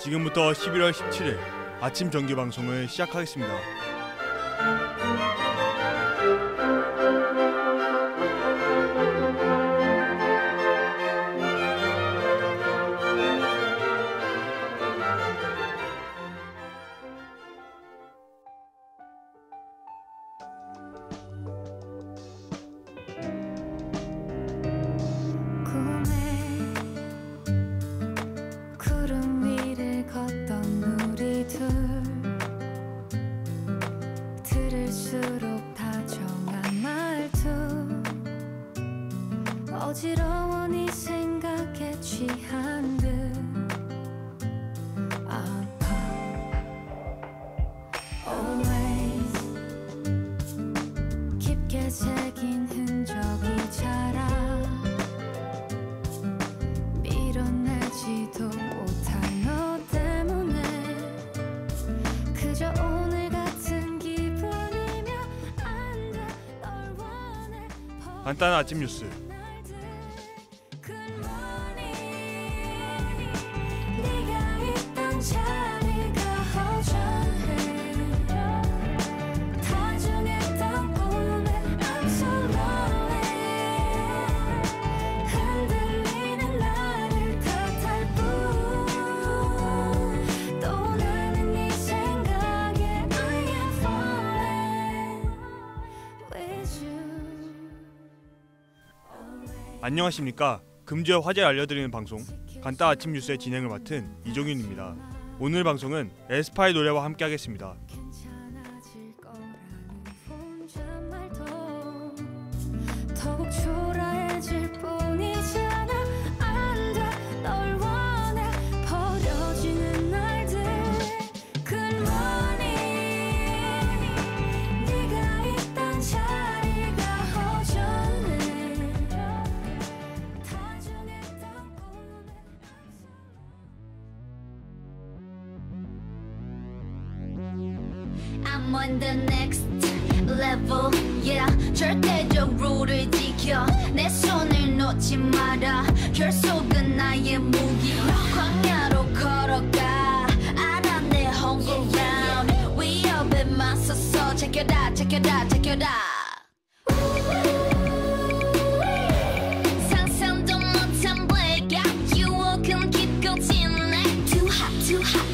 지금부터 11월 17일 아침 정규 방송을 시작하겠습니다. 어지러워 네 생각에 취한 듯 아파 Always 깊게 새긴 흔적이 자라 밀어내지도 못할 너 때문에 그저 오늘 같은 기분이면 안 돼 널 원해 간단한 아침 뉴스. 안녕하십니까. 금주의 화제를 알려드리는 방송 간단 아침 뉴스의 진행을 맡은 이종윤입니다. 오늘 방송은 에스파의 노래와 함께 하겠습니다. 더욱 초라해질 뿐이잖아 안 돼 널 원해 버려지는 날들 Good morning 네가 있던 자리가 허전해 다정했던 꿈에 I'm on the next level, yeah. 절대적 룰을 지켜 내 손을 놓지 마라. 결속은 나의 무기. 광야로 걸어가 알아 내 home ground. 위협에 맞서서 제껴라 제껴라 제껴라. 상상도 못한 blackout 유혹은 깊고 진해. Too hot too hot.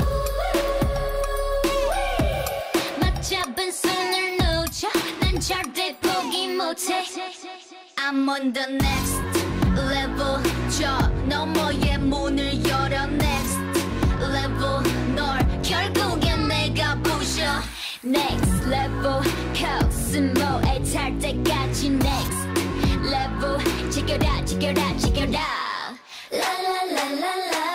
맞잡은 손을 놓쳐 난 절대 포기 못해. I'm on the next level 저 너머의 문을 열어 Next level 널 결국엔 내가 부셔 Next level 코스모에 탈 때까지 Next level 지켜라 지켜라 지켜라 라라라라라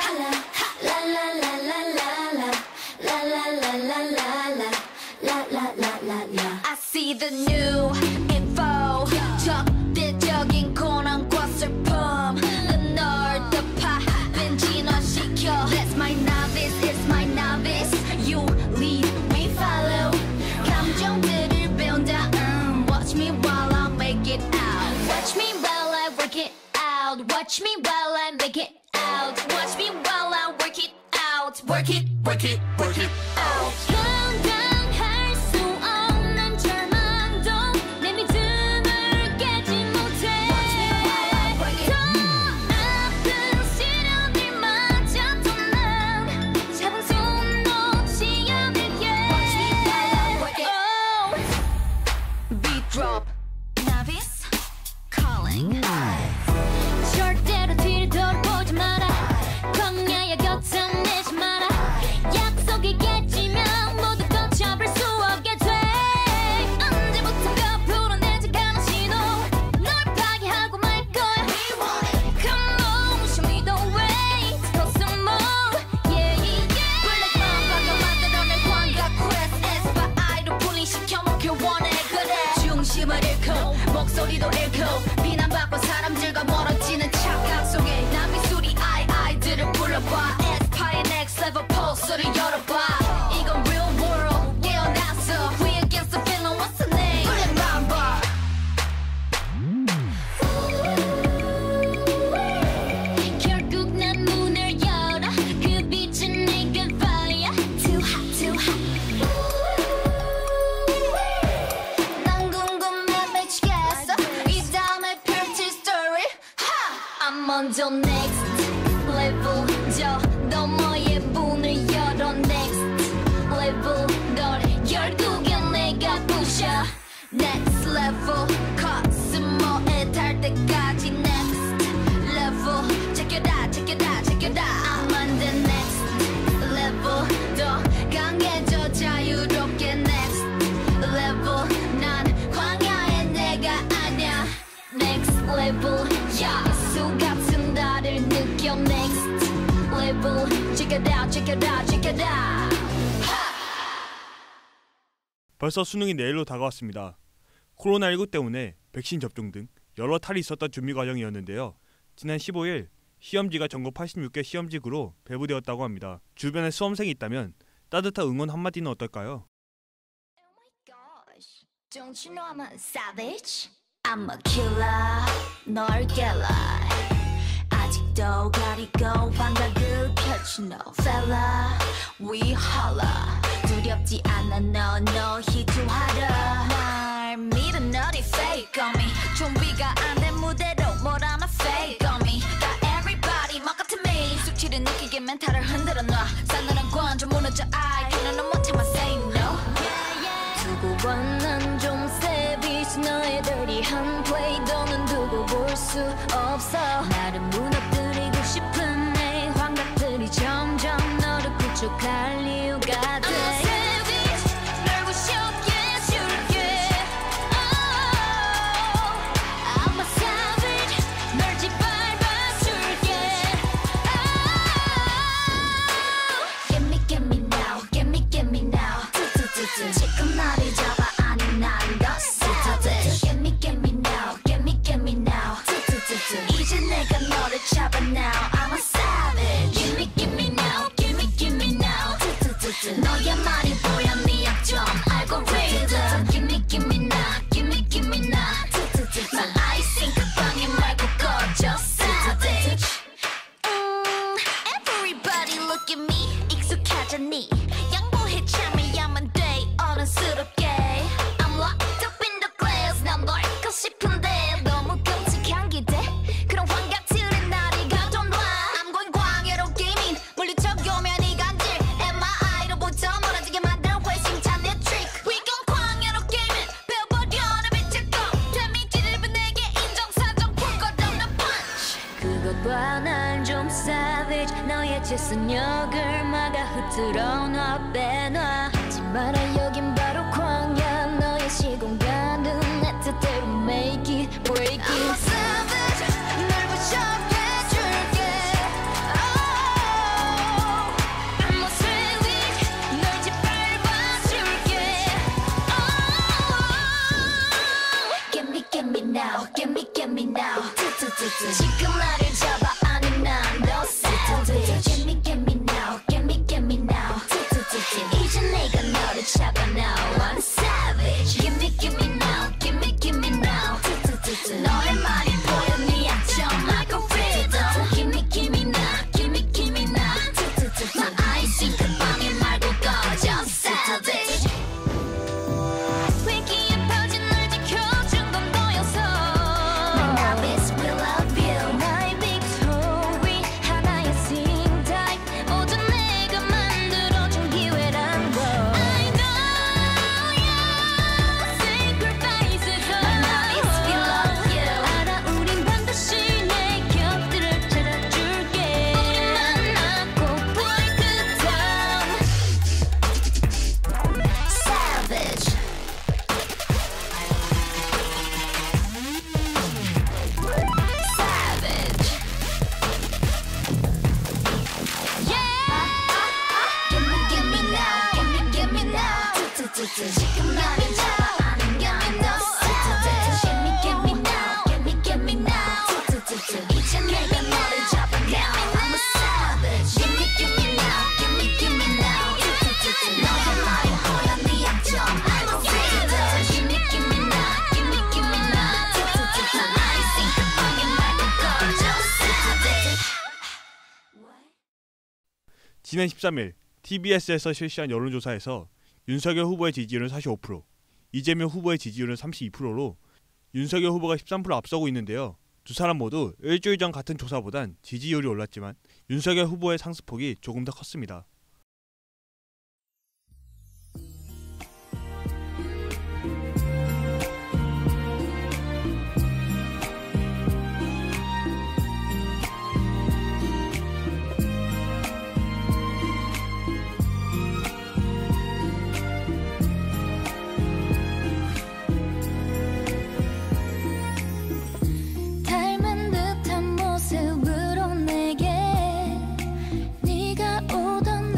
I see the new info 적대적인 고난과 슬픔 널 덮어 진화시켜 That's my novice, it's my novice You lead, we follow 감정들을 배운다 Watch me while I make it out Watch me while I work it out Watch me while I make it out Watch me while I work it out Work it, work it, work it out 감당할 수 없는 절망도 내 믿음을 깨지 못해 더 아픈 시련들마저도 난 잡은 손 놓지 않을게 Beat drop Novice calling 절대로 뒤를 돌아보지 마라 광야의 곁을 내지 마라 약속이 깨지면 level 저 너머의 문을 열어 next level 널 결국엔 내가 부셔 next level 코스모에 달 때까지 next level check it out check it out check it out I'm on the next level 더 강해져 자유롭게 next level 난 광야의 내가 아냐 next level 야수 같은 나를 느껴 next level check it out check it out check it out 벌써 수능이 내일로 다가왔습니다. 코로나19 때문에 백신 접종 등 여러 탈이 있었던 준비 과정이었는데요. 지난 15일 시험지가 전국 86개 시험지구로 배부되었다고 합니다. 주변에 수험생이 있다면 따뜻한 응원 한마디는 어떨까요? Gosh, don't you know I'm a savage? I'm a killer, 널 깨라 아직도 가리고 환각을 펼친 no fella We holla 두렵지 않아 no 희투하라 날 믿어 너리 fake on me 준비가 안 된 무대로 뭘 하나 fake on me 다 everybody 막 같은 me 숙취를 느끼게 멘탈을 흔들어 놔 싸늘한 관점 무너져 IQ는 넌 못 참아 say no 두고 봐난 좀 savage 너의 dirty한 play 너는 두고 볼 수 없어 나를 무너뜨리고 싶은 내 환각들이 점점 너를 구축할 이유가 돼 I'm a savage 널 부셔게 해줄게 oh, I'm a savage 널 짓밟아줄게 oh, Get me now get me now 지금 나를 잡아 아니 난 더 savage Get me now get me now 이제 내가 너를 잡아 now I'm a savage Give me now give me now 너의 말이 보여 네 약점 알고리즘 Give me now give me now 난 아이싱 그 방에 말고 꺼져 savage Everybody look at me 익숙하잖니 양보해 참아야만 돼 어른스럽게 I'm locked up in the glass 난 널 거 싶은데 너무 끔찍한 기대 그런 환각들의 나를 가둬놔 I'm going 광야로 게이밍 물리적이오면 이간질 MI로부터 멀어지게 만든 회심찬 내 트릭 We gon' 광야로 게이밍 배워버려 내 빛을 꺼 데미지를 입은 내게 인정사정 풀거든 punch 그것과 난 좀 savage 너의 재선역을 막아 흐트러 놔 빼놔 하지 마라 여긴 바로 광야 너의 시공간은 내 뜻대로 make it break it I'm a savage 널 부셔해줄게 oh, I'm a savage 널 짓밟아줄게 oh, Get me now get me now 지금 나를 잡아 아니 난 너 savage Get me now get me now 이제 내가 너를 잡아 now I'm savage Give me now give me now 너의 말이 보여 네 약점 algorithm Give me now 난 아이싱 그 방에 말고 꺼져 savage 위기에 퍼진 널 지켜준 건 너였어 My novice will love you 나의 victory 하나의 sing type 모두 내가 만들어준 기회란 걸 I know your sacrifices My novice will love you 알아 우린 반드시 내 곁들을 찾아줄게 우리 만나고 break it down Savage Savage Yeah Give me now give me now 지금 나를 잡아 아는 게 너 savage Give me now give me now 이제 내가 너를 잡아 now I'm a savage Give me now give me now 너의 말이 보여 네 약점 algorithm Give me now give me now 난 아이싱 그 방에 말고 꺼져 savage 지난 13일 TBS에서 실시한 여론조사에서 윤석열 후보의 지지율은 45%, 이재명 후보의 지지율은 32%로 윤석열 후보가 13% 앞서고 있는데요. 두 사람 모두 일주일 전 같은 조사보단 지지율이 올랐지만 윤석열 후보의 상승폭이 조금 더 컸습니다. 닮은 듯한 모습으로 내게 네가 오던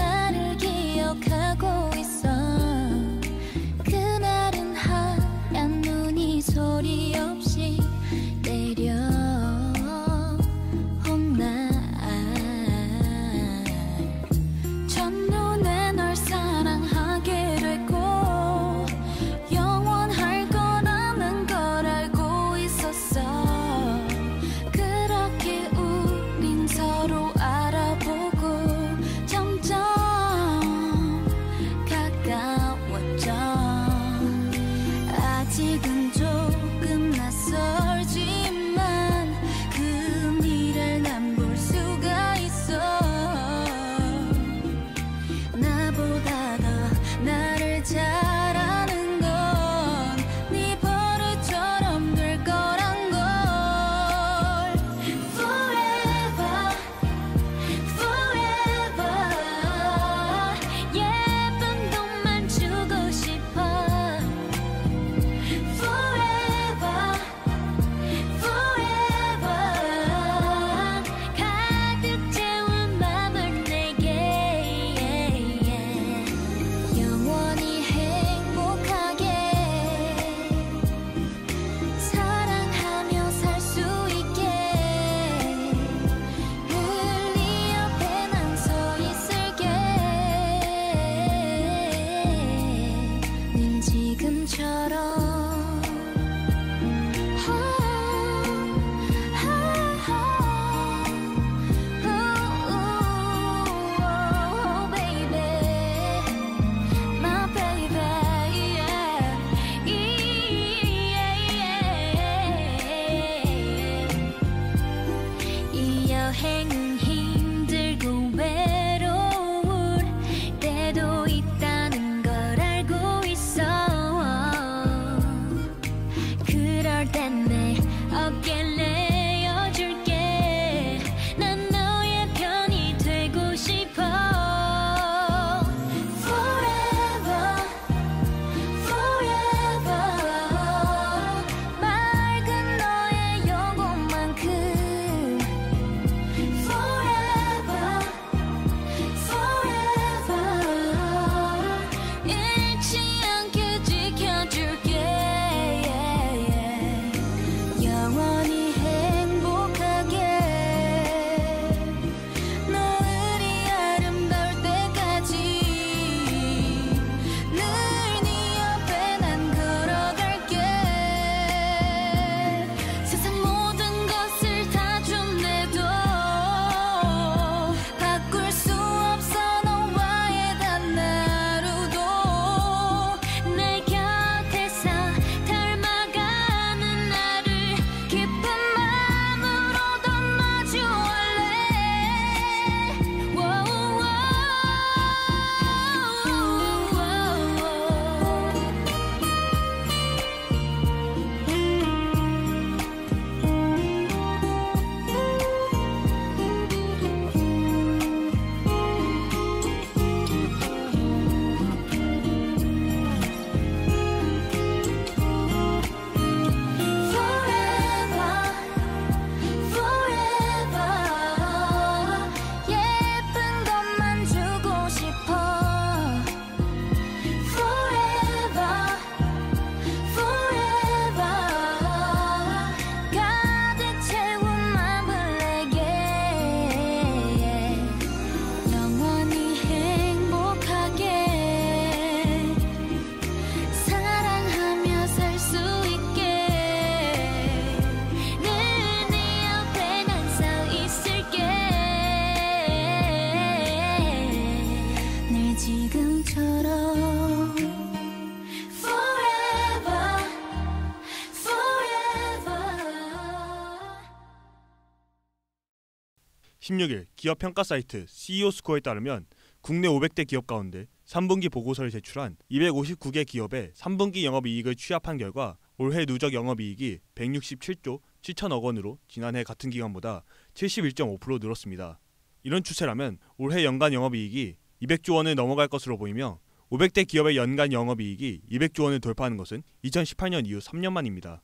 16일 기업 평가 사이트 CEO 스코어에 따르면 국내 500대 기업 가운데 3분기 보고서를 제출한 259개 기업의 3분기 영업이익을 취합한 결과 올해 누적 영업이익이 167조 7천억 원으로 지난해 같은 기간보다 71.5% 늘었습니다. 이런 추세라면 올해 연간 영업이익이 200조 원을 넘어갈 것으로 보이며 500대 기업의 연간 영업이익이 200조 원을 돌파하는 것은 2018년 이후 3년 만입니다.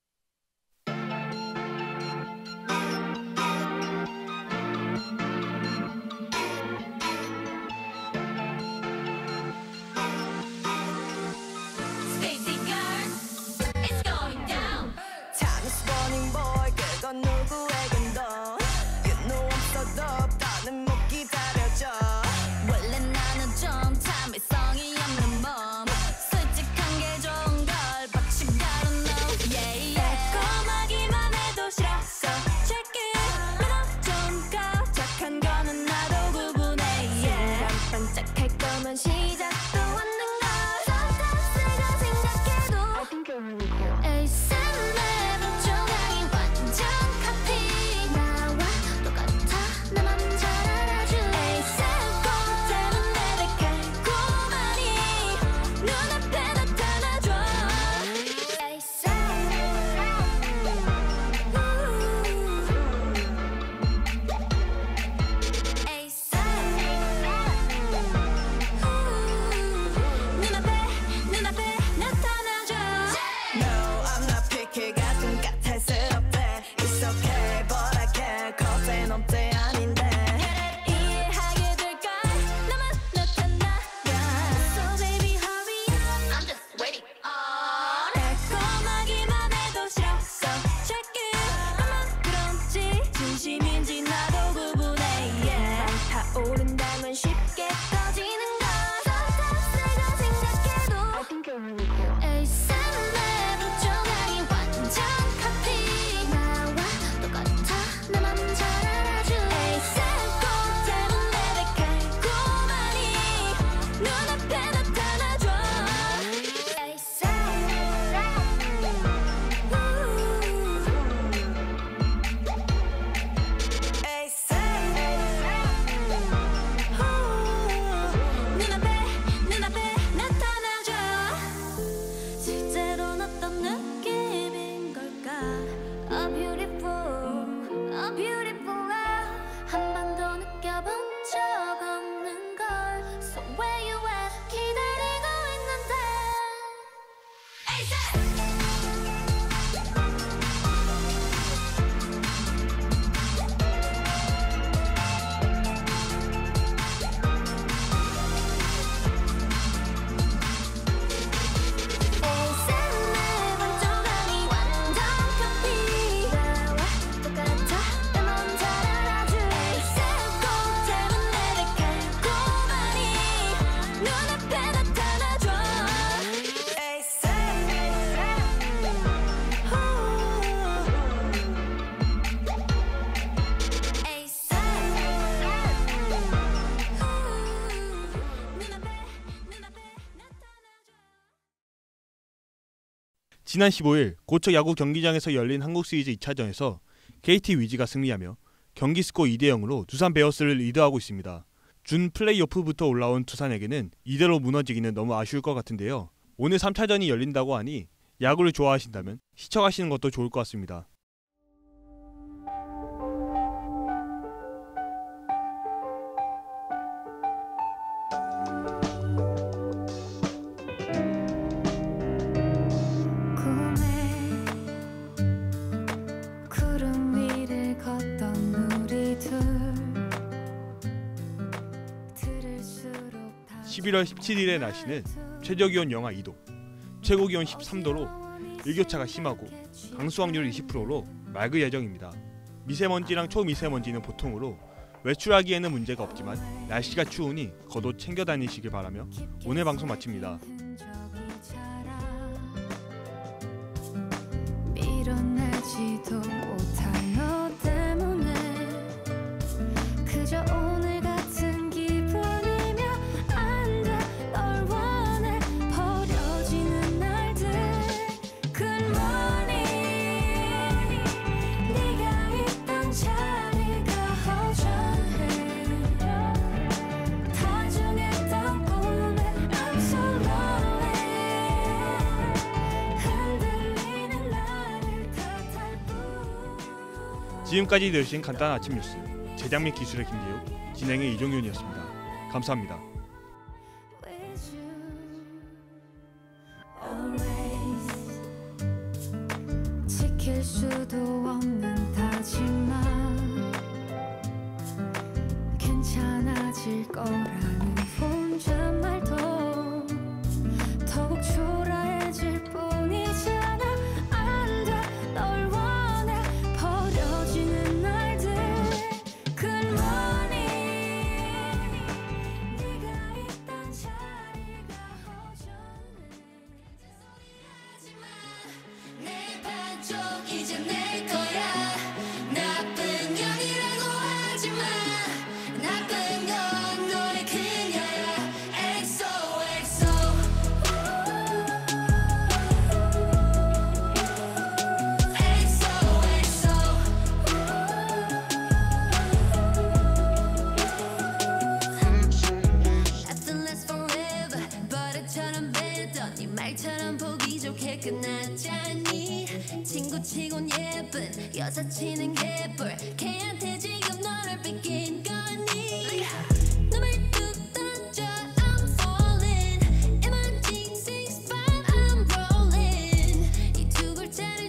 지난 15일 고척 야구 경기장에서 열린 한국 시리즈 2차전에서 KT 위즈가 승리하며 경기 스코어 2대0으로 두산 베어스를 리드하고 있습니다. 준 플레이오프부터 올라온 두산에게는 이대로 무너지기는 너무 아쉬울 것 같은데요. 오늘 3차전이 열린다고 하니 야구를 좋아하신다면 시청하시는 것도 좋을 것 같습니다. 구름 위를 걷던 우리들 11월 17일의 날씨는 최저기온 영하 2도, 최고기온 13도로 일교차가 심하고 강수확률 20%로 맑을 예정입니다. 미세먼지랑 초미세먼지는 보통으로 외출하기에는 문제가 없지만 날씨가 추우니 겉옷 챙겨 다니시길 바라며 오늘 방송 마칩니다. 밀어내지도 못한 너 때문에 그저 오늘 같은 기분이며 안돼 널 원해 버려지는 날들 굿모닝 네가 있던 자리가 허전 지금까지 들으신 간단한 아침 뉴스, 제작 및 기술의 김대욱, 진행의 이종윤이었습니다. 감사합니다. with you always. 지킬 수도 없는 다짐만 괜찮아질 거라는 혼잣말도 더욱 초라해질 뿐이잖아. 안 돼, 널 원해. 버려지는 날들. Good morning. 네가 있던 자리가 허전해. 내 반쪽 이제 내 거야. 나쁜 년이라고 하지마. 나쁜 건 너의 그녀야. XOXO. XOXO. Nothing lasts forever. 버릇처럼 뱉던 네 말처럼 보기 좋게 끝났잖니. 친구치곤 예쁜 여사친은 개뿔. 걔한테 지금 너를 뺏긴 거니. 너를 뚝 던져 I'm falling. emergency spot I'm rolling. 이 두 글자를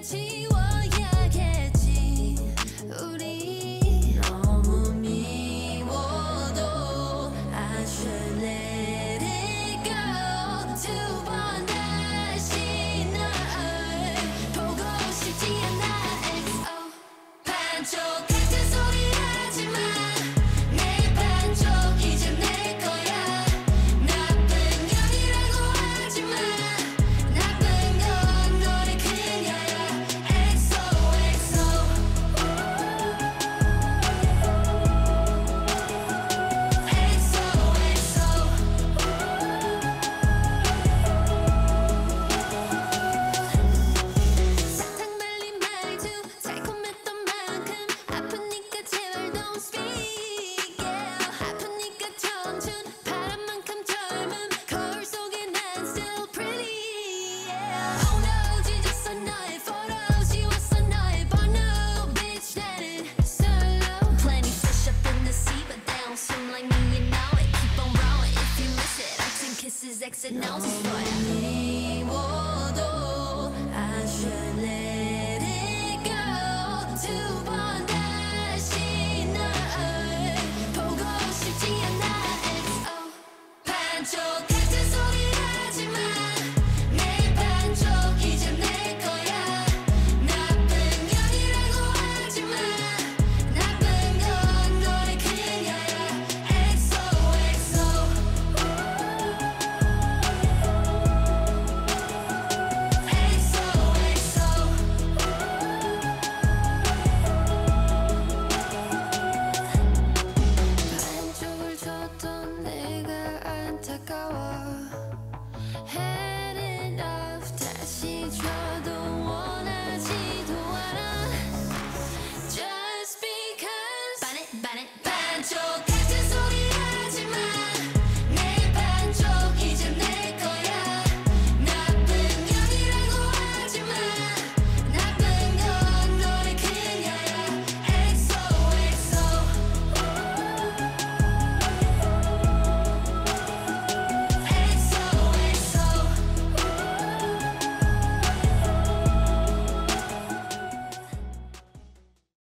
지워야겠지. 우리 너무 미워도 I should let it go. 두 번 다시 널 보고 싶지 않아. XO. 반쪽 같은 소리 하지마. 내 반쪽 이제 내 거야. 나쁜 년이라고 하지마. 나쁜 건 너의 그녀야. XOXO. 사탕 발린 말투 달콤했던 만큼 아프니까 제발 don't speak. Yeah. 아프니까 청춘 바람만큼 젊음. 거울 속에 난 still pretty. Yeah. Oh no 찢었어 너의 photo. 지웠어 너의 번호. Bitch 나는 solo. Plenty fish up in the sea but they don't swim like me, you know it. Keep on rolling if you miss it. Oxen kisses exit noses.